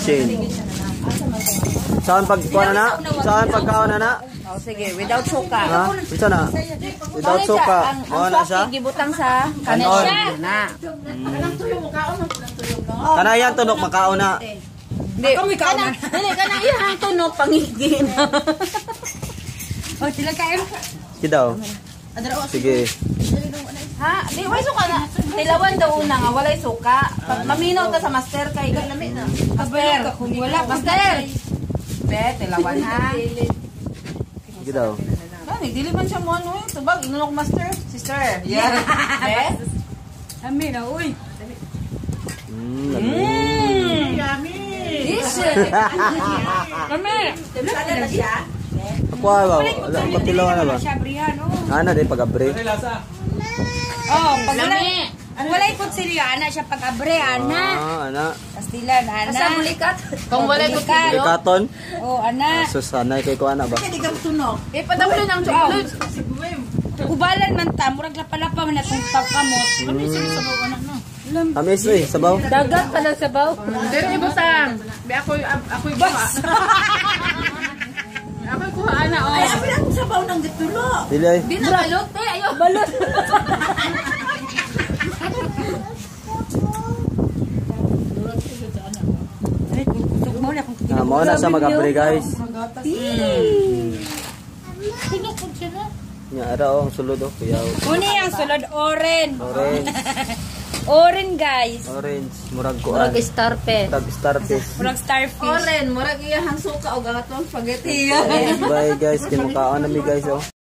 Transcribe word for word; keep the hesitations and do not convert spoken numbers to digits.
machine. Saan pagkuha na na? Saan pagkaon na na? Oh, sige, without suka. Ha? Isa na? Without suka. Mao na siya? Gibutang sa kanin Kanon. siya. Na. Kana yan tunok makaon na. Di, kana, dili kana ihang tunog pangigin. Oh, sila kain. Sige daw. Sige. Ha? Di, way suka na. Tilawan daw una nga, walay suka. Pag maminaw ta sa master kay lami na. Master, wala. Master! Be, tilawan ha. Sige daw. Gani, dili man siya mo ano eh. Tubag, inunok master. Sister. Yeah. Be? Kami na, uy. Mm, lami. Yummy! Yes! Kami! Timsada na siya? Ako ba? Wala, patilaw na ba? Siya, Brian, oh. Ana, di pag-abre. Oh, pag wala, ang walay po sila, ana siya pag-abre, ana. Ah, ana. Pastilan, ana. Asa mulikat? Kung wala ko May katon? Oh, ana. Sus, sanay kay ko ana ba? Hindi ka tunog. Eh, padawin ang chocolate. Ubalan man ta, murag lapalapa man atong kamot. Kami sila sa bawa na, no? Amis eh, sabaw. Dagat pala sa baw. Dere ibutang. Be ako ako kuha. Ako kuha ana oh. Ay, abi lang sabaw nang gitulo. Dili ay. Di na balot eh, ayo balot. Ah, mo na sa mag-abre guys. Sino po siya na? Nya ara oh, ang sulod oh, kuyaw. Uni ang sulod, oren. Orange, Oren, guys. orange, murag kuan. Murag starpe. Murag starfish. Murag starfish. Oren, murag iyang suka o gagatong spaghetti. Bye guys, kinukaon na mi guys oh.